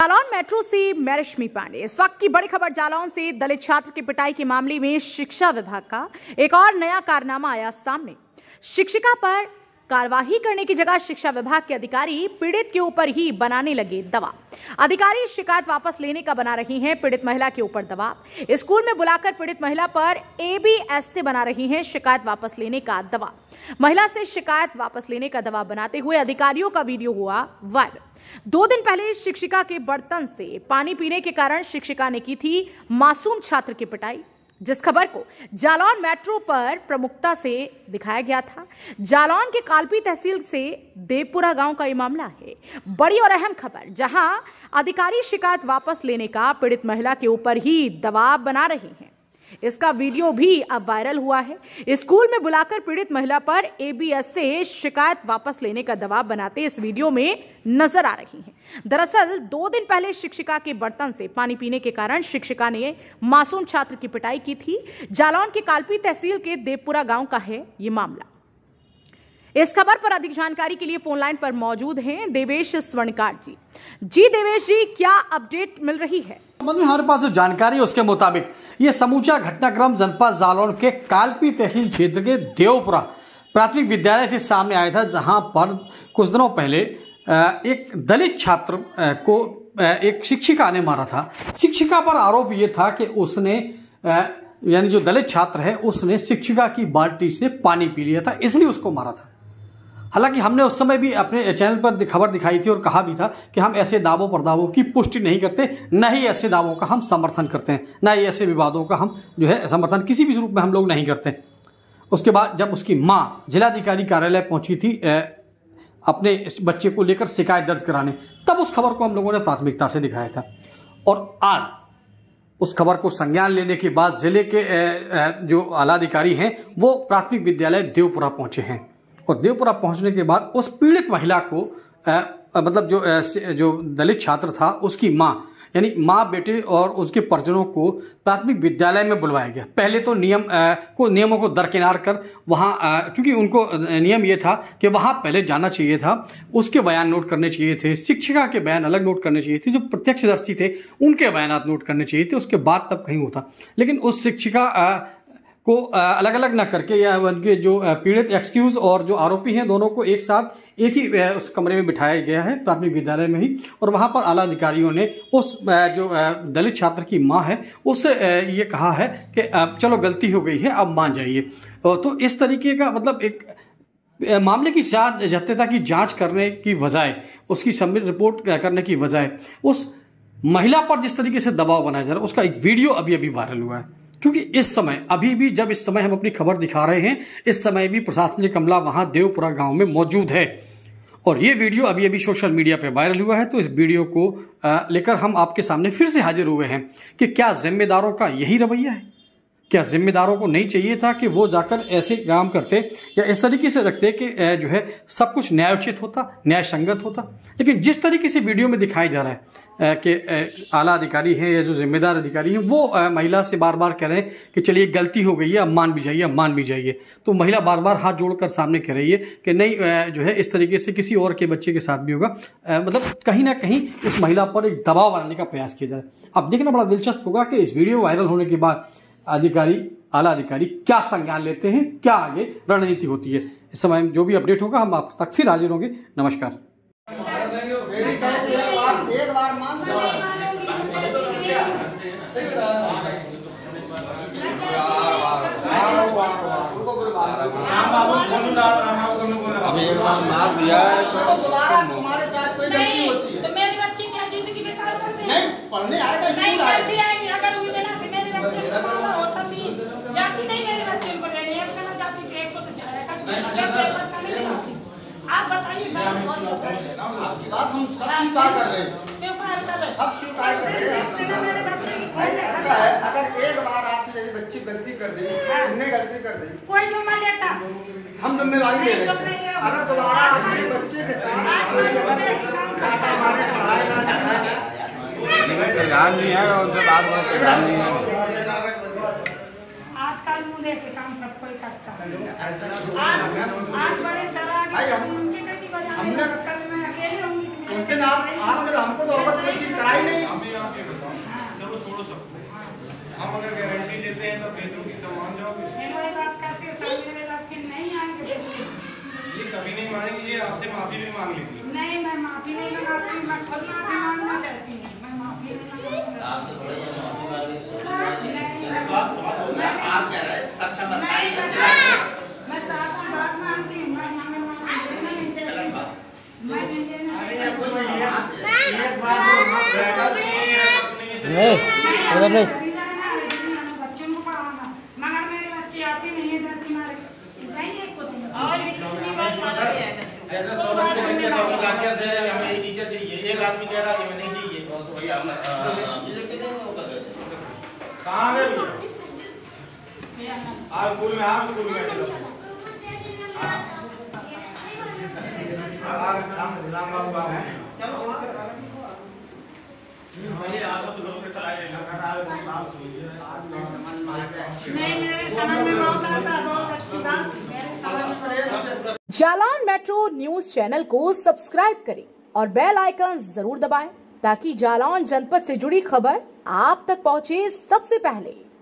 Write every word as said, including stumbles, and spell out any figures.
Jalaun metro से मैं रश्मि पांडे। इस वक्त की बड़ी खबर जालौन से। दलित छात्र की पिटाई के मामले में शिक्षा विभाग का एक और नया कारनामा आया सामने। शिक्षिका पर कार्रवाई करने की जगह शिक्षा विभाग के अधिकारी पीड़ित के ऊपर ही बनाने लगे दबाव। अधिकारी शिकायत वापस लेने का बना रही हैं पीड़ित महिला के ऊपर दबाव। स्कूल में बुलाकर पीड़ित महिला पर ए बी एस से बना रही हैं शिकायत वापस लेने का दबाव। महिला से शिकायत वापस लेने का दबाव बनाते हुए अधिकारियों का वीडियो हुआ वायरल। दो दिन पहले शिक्षिका के बर्तन से पानी पीने के कारण शिक्षिका ने की थी मासूम छात्र की पिटाई, जिस खबर को जालौन मेट्रो पर प्रमुखता से दिखाया गया था। जालौन के कालपी तहसील से देवपुरा गांव का ये मामला है। बड़ी और अहम खबर, जहां अधिकारी शिकायत वापस लेने का पीड़ित महिला के ऊपर ही दबाव बना रहे हैं। इसका वीडियो भी अब वायरल हुआ है। स्कूल में बुलाकर पीड़ित महिला पर ए बी एस से शिकायत वापस लेने का दबाव बनाते इस वीडियो में नजर आ रही हैं। दरअसल दो दिन पहले शिक्षिका के बर्तन से पानी पीने के कारण शिक्षिका ने मासूम छात्र की पिटाई की थी। जालौन के कालपी तहसील के देवपुरा गांव का है ये मामला। इस खबर पर अधिक जानकारी के लिए फोन लाइन पर मौजूद हैं देवेश स्वर्णकार जी। जी देवेश जी, क्या अपडेट मिल रही है? हमारे पास जो जानकारी है उसके मुताबिक ये समूचा घटनाक्रम जनपद जालौन के कालपी तहसील क्षेत्र के देवपुरा प्राथमिक विद्यालय से सामने आया था, जहां पर कुछ दिनों पहले एक दलित छात्र को एक शिक्षिका ने मारा था। शिक्षिका पर आरोप ये था कि उसने यानी जो दलित छात्र है उसने शिक्षिका की बाल्टी से पानी पी लिया था, इसलिए उसको मारा था। हालांकि हमने उस समय भी अपने चैनल पर खबर दिखाई थी और कहा भी था कि हम ऐसे दावों पर दावों की पुष्टि नहीं करते, न ही ऐसे दावों का हम समर्थन करते हैं, न ही ऐसे विवादों का हम जो है समर्थन किसी भी रूप में हम लोग नहीं करते। उसके बाद जब उसकी मां जिलाधिकारी कार्यालय पहुंची थी अपने इस बच्चे को लेकर शिकायत दर्ज कराने, तब उस खबर को हम लोगों ने प्राथमिकता से दिखाया था। और आज उस खबर को संज्ञान लेने के बाद जिले के जो आला अधिकारी हैं वो प्राथमिक विद्यालय देवपुरा पहुंचे हैं और देवपुरा पहुंचने के बाद उस पीड़ित महिला को आ, मतलब जो आ, जो दलित छात्र था उसकी मां यानी मां बेटे और उसके परिजनों को प्राथमिक विद्यालय में बुलवाया गया। पहले तो नियम आ, को नियमों को दरकिनार कर वहां क्योंकि उनको नियम ये था कि वहां पहले जाना चाहिए था, उसके बयान नोट करने चाहिए थे, शिक्षिका के बयान अलग नोट करने चाहिए थे, जो प्रत्यक्षदर्शी थे उनके बयान नोट करने चाहिए थे, उसके बाद तब कहीं होता। लेकिन उस शिक्षिका आ, को अलग अलग न करके या उनके जो पीड़ित एक्सक्यूज और जो आरोपी हैं दोनों को एक साथ एक ही उस कमरे में बिठाया गया है प्राथमिक विद्यालय में ही। और वहां पर आला अधिकारियों ने उस जो दलित छात्र की मां है उससे ये कहा है कि चलो गलती हो गई है, अब मान जाइए। तो इस तरीके का मतलब एक मामले की सत्यता की जांच करने की बजाय, उसकी सबमिट रिपोर्ट करने की बजाय उस महिला पर जिस तरीके से दबाव बनाया जा रहा है उसका एक वीडियो अभी अभी वायरल हुआ है। क्योंकि इस समय अभी भी जब इस समय हम अपनी खबर दिखा रहे हैं, इस समय भी प्रशासनिक अमला वहां देवपुरा गांव में मौजूद है और ये वीडियो अभी अभी सोशल मीडिया पे वायरल हुआ है। तो इस वीडियो को लेकर हम आपके सामने फिर से हाजिर हुए हैं कि क्या जिम्मेदारों का यही रवैया है? क्या जिम्मेदारों को नहीं चाहिए था कि वो जाकर ऐसे काम करते या इस तरीके से रखते कि जो है सब कुछ न्यायोचित होता, न्याय संगत होता? लेकिन जिस तरीके से वीडियो में दिखाया जा रहा है कि आला अधिकारी हैं या जो जिम्मेदार अधिकारी हैं वो महिला से बार बार कह रहे हैं कि चलिए गलती हो गई है, अब मान भी जाइए, अब मान भी जाइए। तो महिला बार बार हाथ जोड़कर सामने कह रही है कि नहीं जो है इस तरीके से किसी और के बच्चे के साथ भी होगा। मतलब कहीं ना कहीं उस महिला पर एक दबाव बनाने का प्रयास किया जा रहा है। अब देखना बड़ा दिलचस्प होगा कि इस वीडियो वायरल होने के बाद अधिकारी आला अधिकारी क्या संज्ञान लेते हैं, क्या आगे रणनीति होती है। इस समय जो भी अपडेट होगा हम आप तक फिर हाजिर होंगे। नमस्कार। अभी एक बार मार दिया है तो दोबारा तुम्हारे साथ कोई गलती होती है तो मेरी बच्ची क्या जिंदगी बेकार कर देगी? नहीं, पढ़ने आएगा नहीं, कैसे आएगी? अगर हुई देना से मेरे बच्चे को पढ़ाना होता थी, जाती नहीं मेरे बच्चे को लेने, एक का ना जाती तो एक को तो जाया करती, अगर पेपर का नहीं जाती। आप बताइए, बात और बताइए। आपकी बात हम सब स्वीकार कर रहे हैं, स्वीकार कर रहे हैं, सब स्वीकार कर रहे हैं। मेरे बच्चे की ऐसा है, अगर एक बार आपकी मेरी बच्ची गलती कर दी, तुमने गलती कर दी, कोई जुम्मा लेता, हम जिम्मेदारी ले रहे हैं। अगर दोबारा अपने बच्चे के साथ ध्यान नहीं है और उनसे बात करते ध्यान नहीं है। आजकल मुँह देख के काम सब कोई करता है। आज आज बड़े सराग उनके कहीं बजाने कल मैं अकेले होंगी। उस दिन आप आपने हमको तो अवश्य कोई चीज कराई है तो भेजूंगी तो मान जाओगे। मेरी बात करते हो सब मेरे बात फिर नहीं आएंगे। ये कभी नहीं मानेंगी, ये आपसे माफी भी मांग लेती है। नहीं, मैं माफी नहीं मांगती, मैं खुद माफी मांगना चाहती हूँ। मैं माफी नहीं मांगती। आपसे थोड़ा ये माफी मांगने से नहीं, बात बहुत हो गया। आप कह रहे हैं अच्छा बताइए। मैं साफ सी बात मानती हूँ। मैं मांगे मांगे नहीं चाहती। मैं नहीं देना चाहती। नहीं नहीं बच्चों को पढ़ाना, मगर मेरे बच्चे आते नहीं है डर के मारे। नहीं एक को दिन और कितनी बार मारा गया है जैसे सौ बच्चे हैं तो जाके दे हमें ये टीचर चाहिए, एक आदमी कह रहा है हमें नहीं चाहिए। तो भैया हम ये कितने होगा कहाँ गए भैया? आज स्कूल में, आज स्कूल में राम बाबू नहीं, मेरे समझ में बहुत आता, बहुत अच्छी बात मेरे समझ में। जालौन मेट्रो न्यूज चैनल को सब्सक्राइब करें और बेल आइकन जरूर दबाएं ताकि जालौन जनपद से जुड़ी खबर आप तक पहुंचे सबसे पहले।